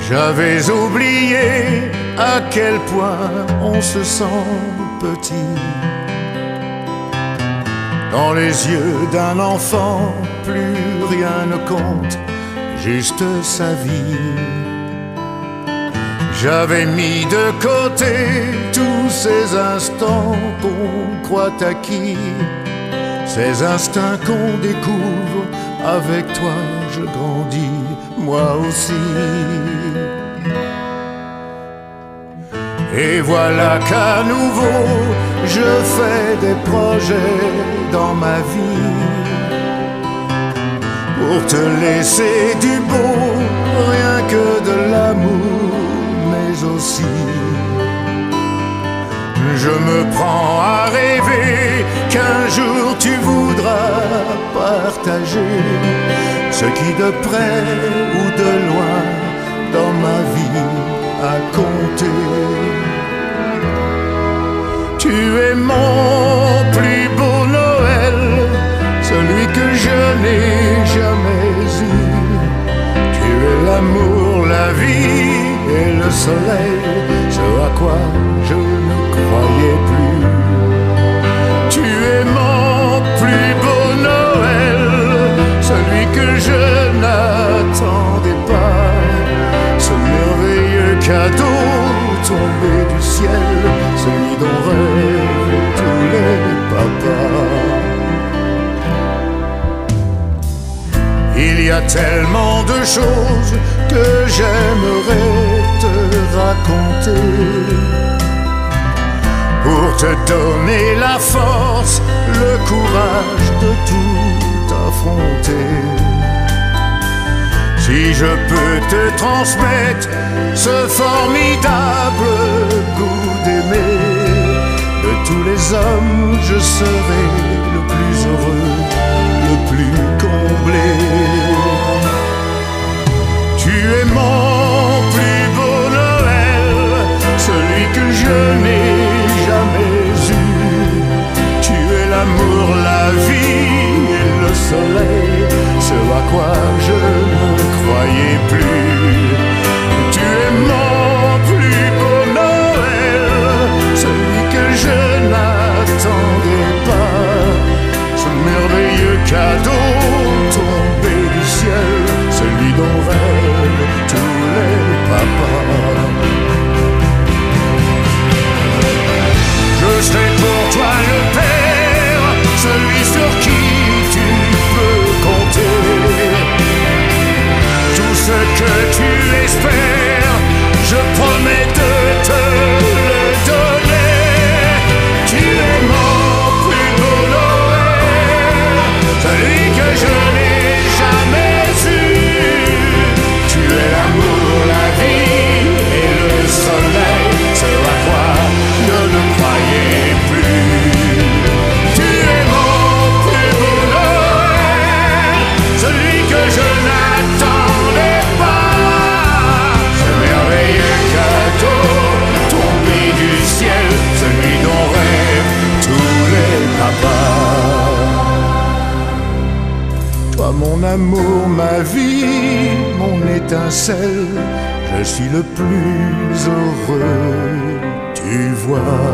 J'avais oublié à quel point on se sent petit. Dans les yeux d'un enfant, plus rien ne compte, juste sa vie. J'avais mis de côté tous ces instants qu'on croit acquis, ces instincts qu'on découvre. Avec toi je grandis, moi aussi. Et voilà qu'à nouveau je fais des projets dans ma vie pour te laisser du beau, rien que de l'amour, mais aussi je me prends à rêver qu'un jour tu voudras partager ce qui de près ou de loin dans ma vie a compté. Tu es mon plus beau Noël, celui que je n'ai jamais eu. Tu es l'amour, la vie et le soleil, ce à quoi je ne croyais plus. Tu es mon plus beau Noël, celui que je n'attendais pas, ce merveilleux cadeau tombé du ciel, celui dont rêvent tous les papas. Il y a tellement de choses que j'aimerais te raconter pour te donner la force, le courage de tout affronter. Si je peux te transmettre ce formidable goût d'aimer, de tous les hommes je serai le plus heureux, le plus comblé. Tu es mon plus beau Noël, celui que je n'ai jamais eu. Tu es l'amour, la vie et le soleil, ce à quoi je ne croyais plus. Tu es mon plus beau Noël, celui que je n'attendais pas, ce merveilleux cadeau tombé du ciel, celui dont rêvent tous les papas. Je serai pour toi le père, celui sur qui tu peux compter. Tout ce que tu espères, je promets de te le donner. Tu es mon plus beau Noël, celui que je n'ai jamais eu. Tu es l'amour, la vie et le soleil, ce à quoi je ne croyais plus. Tu es mon plus beau Noël, celui que je n'attendais pas, ce merveilleux cadeau tombé du ciel, celui dont rêvent tous les papas. Toi mon amour, ma vie, mon étincelle, je suis le plus heureux, tu vois.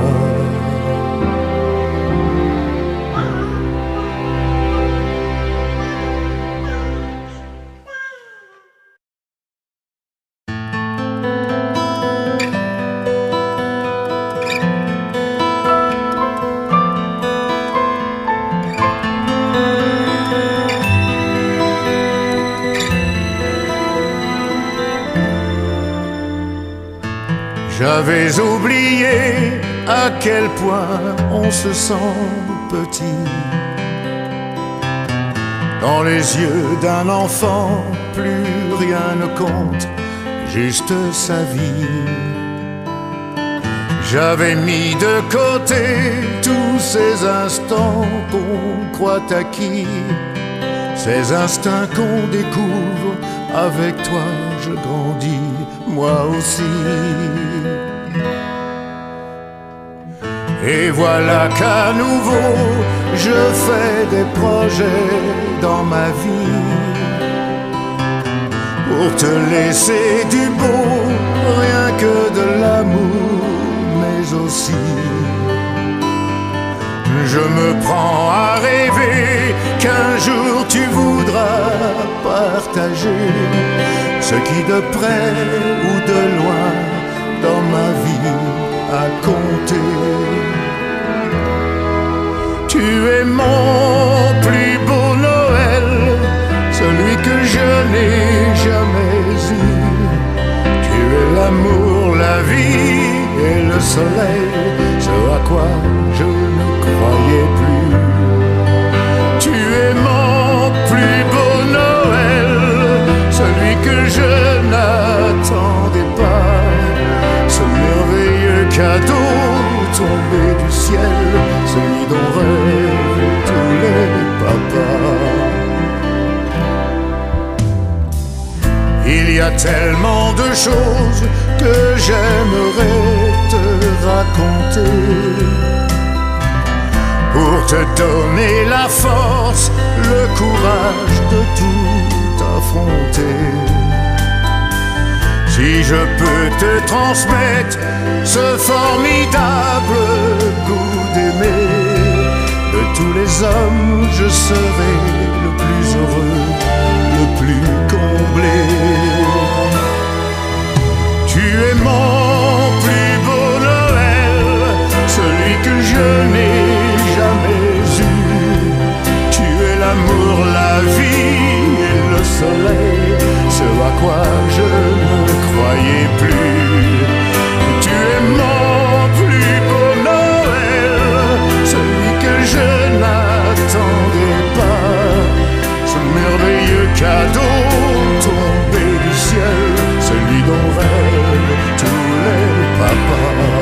J'avais oublié à quel point on se sent petit. Dans les yeux d'un enfant, plus rien ne compte, juste sa vie. J'avais mis de côté tous ces instants qu'on croit acquis, ces instincts qu'on découvre. Avec toi je grandis, moi aussi. Et voilà qu'à nouveau je fais des projets dans ma vie pour te laisser du beau, rien que de l'amour, mais aussi je me prends à rêver qu'un jour tu voudras partager ce qui de près ou de loin dans ma vie a compté. Tu es mon plus beau Noël, celui que je n'ai jamais eu. Tu es l'amour, la vie et le soleil, ce à quoi je ne croyais plus. Tu es mon plus beau Noël, celui que je n'attendais pas, ce merveilleux cadeau tombé du ciel, celui dont rêvent tous les papas. Il y a tellement de choses que j'aimerais te raconter pour te donner la force, le courage de tout affronter. Si je peux te transmettre ce formidable goût d'aimer, de tous les hommes je serai le plus heureux, le plus comblé. Tu es mon plus beau Noël, celui que je n'ai jamais eu. Tu es l'amour, la vie et le soleil, ce à quoi je ne croyais plus. Tu es mon plus beau Noël, celui que je n'attendais pas, ce merveilleux cadeau tombé du ciel, celui dont rêvent tous les papas.